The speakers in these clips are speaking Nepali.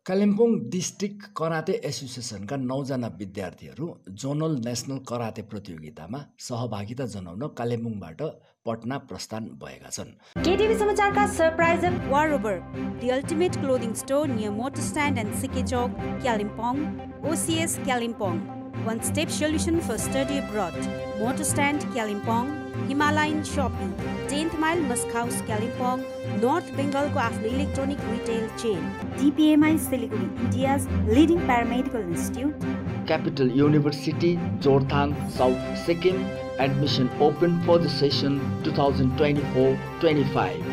कालिम्पोङ डिस्ट्रिक्ट कराते एसोसिएसनका 9 जना विद्यार्थीहरू जोनल नेसनल कराते प्रतियोगितामा सहभागिता जनाउन कालिम्पोङबाट पटना प्रस्थान भएका छन्। केटिभी समाचारका surprise war over the ultimate clothing store near motor stand and CK चौक Kalimpong ओसिएस Kalimpong one step solution for study abroad motor stand Kalimpong Himalayan shopping 10th mile Musk House Kalimpong North Bengal को आफ्नो electronic retail chain DPMI Siliguri India's leading paramedical institute Capital University Jorthang South Sikkim admission open for the session 2024-25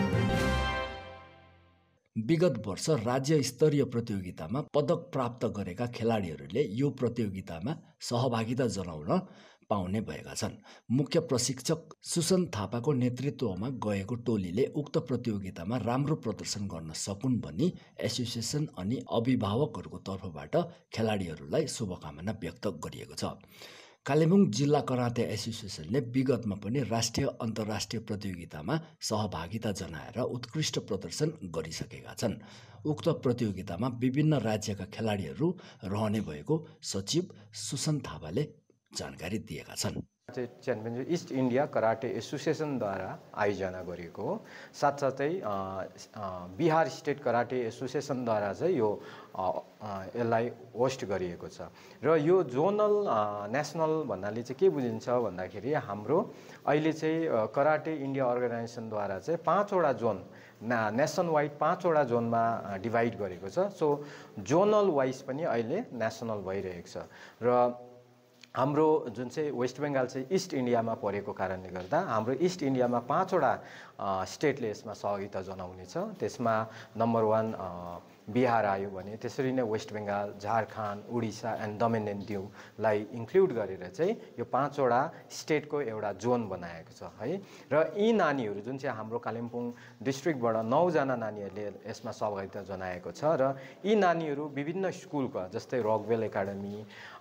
विगत वर्ष राज्य स्तरीय प्रतियोगितामा पदक प्राप्त गरेका खेलाडीहरूले यो प्रतियोगितामा सहभागिता जनाउन पाउने भएका छन्। मुख्य प्रशिक्षक सुसन थापाको नेतृत्वमा गएको टोलीले उक्त प्रतियोगितामा राम्रो प्रदर्शन गर्न सकुन् भनी एसोसिएसन अनि अभिभावकहरूको तर्फबाट खेलाडीहरूलाई शुभकामना व्यक्त गरिएको छ। कालिम्पोङ जिल्ला कराते एसोसिएसनले विगतमा पनि राष्ट्रिय अन्तर्राष्ट्रिय प्रतियोगितामा सहभागिता जनाएर उत्कृष्ट प्रदर्शन गरिसकेका छन्। उक्त प्रतियोगितामा विभिन्न राज्यका खेलाडीहरू रहने भएको सचिव सुसन थापाले जानकारी दिएका छन्। च्याम्पियनशिप इस्ट इन्डिया कराटे एसोसिएसनद्वारा आयोजना गरिएको हो। साथसाथै बिहार स्टेट कराटे एसोसिएसनद्वारा चाहिँ यो यसलाई होस्ट गरिएको छ र यो जोनल नेसनल भन्नाले चाहिँ के बुझिन्छ भन्दाखेरि हाम्रो अहिले चाहिँ कराटे इन्डिया अर्गनाइजेसनद्वारा चाहिँ 5 वटा जोन नेसन वाइड 5 वटा जोनमा डिभाइड गरेको छ। सो जोनल वाइज पनि अहिले नेसनल भइरहेको छ र हाम्रो जुन चाहिँ वेस्ट बेङ्गाल चाहिँ इस्ट इन्डियामा परेको कारणले गर्दा हाम्रो इस्ट इन्डियामा 5 वटा स्टेटले यसमा सहभागिता जनाउने छ। त्यसमा नम्बर 1 बिहार आयो भने त्यसरी नै west Bengal, Jharkhand, Odisha and Daman and दीवलाई इन्क्लुड गरेर चाहिँ यो 5 वटा स्टेटको एउटा जोन बनाएको छ है। र यी नानीहरू जुन चाहिँ हाम्रो कालिम्पोङ डिस्ट्रिक्टबाट 9 जना नानीहरूले यसमा सहभागिता जनाएको छ र यी नानीहरू विभिन्न स्कुलका जस्तै रकवेल एकाडेमी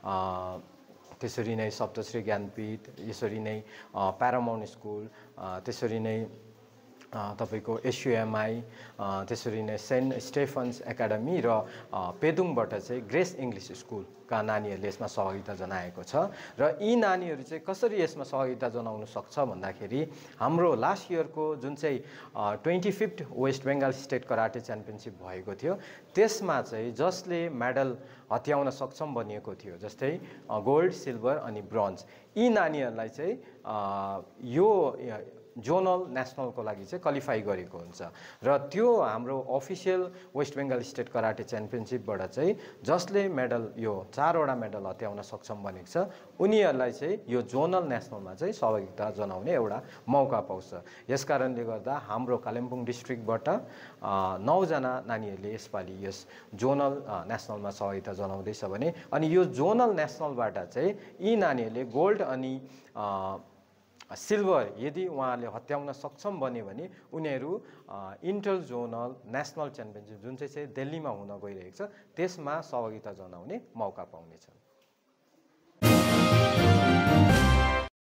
त्यसरी नै सप्तश्री ज्ञानपीठ यसरी नै प्यारामाउन्ट स्कुल त्यसरी नै तपाईको एसयुएमआई त्यसरी नै सेन्ट स्टेफन्स एकाडेमी र पेदुङबाट चाहिँ ग्रेस इङ्ग्लिस स्कुलका नानीहरूले यसमा सहभागिता जनाएको छ। र यी नानीहरू चाहिँ कसरी यसमा सहभागिता जनाउन सक्छ भन्दाखेरि हाम्रो लास्ट इयरको जुन चाहिँ 25th west Bengal state karate championship भएको थियो त्यसमा चाहिँ जसले मेडल हत्याउन सक्षम बनिएको थियो जस्तै गोल्ड, सिल्भर अनि ब्रोन्ज यी नानीहरूलाई चाहिँ यो जोनल नेसनलको लागि चाहिँ क्वालिफाई गरेको हुन्छ र त्यो हाम्रो official west Bengal state karate च्याम्पियनसिपबाट चाहिँ जसले मेडल यो 4 वटा मेडल हत्याउन सक्षम बनेको छ उनीहरूलाई चाहिँ यो जोनल नेसनलमा चाहिँ सहभागिता जनाउने एउटा मौका पाउँछ। यसकारणले गर्दा हाम्रो कालिम्पोङ डिस्ट्रिक्टबाट 9 जना नानीहरूले यसपालि यस जोनल नेसनलमा सहभागिता जनाउँदैछ भने अनि यो जोनल नेसनलबाट चाहिँ यी नानीहरूले गोल्ड अनि सिल्भर यदि उहाँले हत्याउन सक्षम बन्यो भने उनीहरू इन्टर जोनल नेसनल च्याम्पियनसिप जुन चाहिँ दिल्लीमा हुन गइरहेको छ त्यसमा सहभागिता जनाउने मौका पाउनेछन्।